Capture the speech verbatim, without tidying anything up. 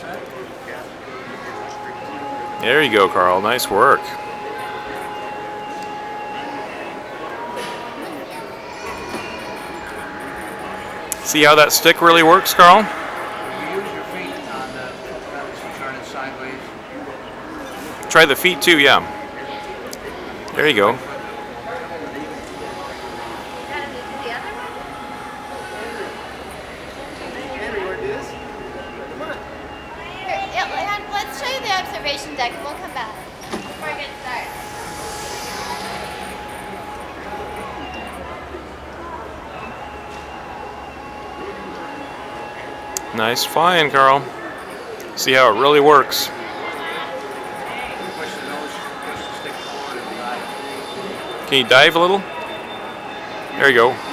There you go, Carl. Nice work. See how that stick really works, Carl? You use your feet on the turn it sideways. Try the feet too, yeah. There you go. Let's show you the observation deck and we'll come back before I get started. Nice flying, Carl. See how it really works. Can you dive a little? There you go.